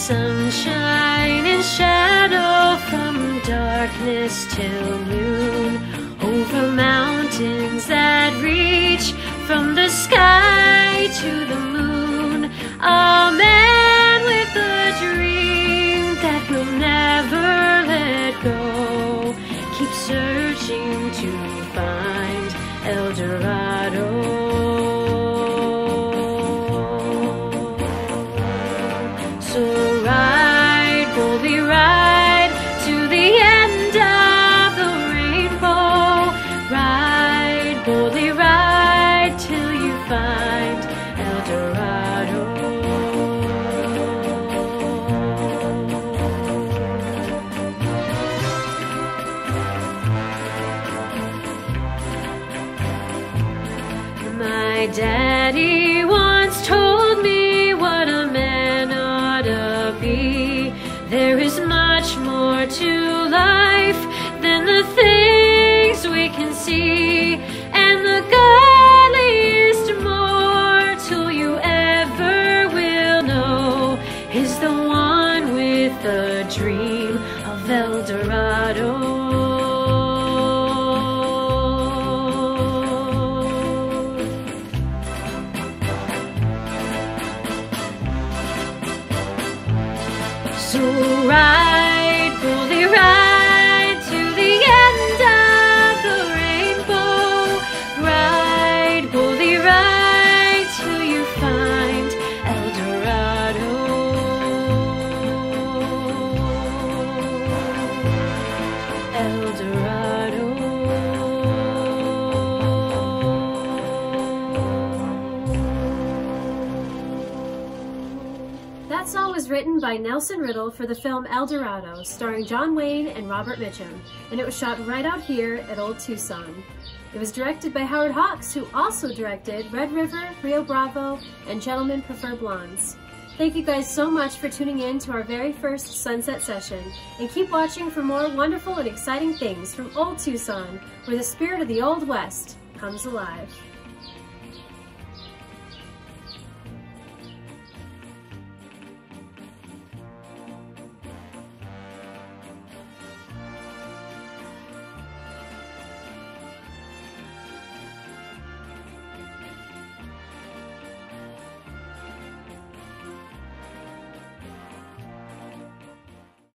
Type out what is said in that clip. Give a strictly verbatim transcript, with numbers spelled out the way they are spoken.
Sunshine and shadow from darkness till noon, over mountains that reach from the sky to the moon. A man with a dream that will never let go, keep searching to find El Dorado. So ride, boldly ride to the end of the rainbow. Ride, boldly ride till you find El Dorado. My daddy once told me what a man ought to be. There is much more to life than the things we can see, and the godliest mortal you ever will know is the one with the dream of El Dorado. So ride, boldly ride to the end of the rainbow. Ride, boldly ride till you find El Dorado. El Dorado. That song was written by Nelson Riddle for the film El Dorado, starring John Wayne and Robert Mitchum, and it was shot right out here at Old Tucson. It was directed by Howard Hawks, who also directed Red River, Rio Bravo, and Gentlemen Prefer Blondes. Thank you guys so much for tuning in to our very first Sunset Session, and keep watching for more wonderful and exciting things from Old Tucson, where the spirit of the Old West comes alive.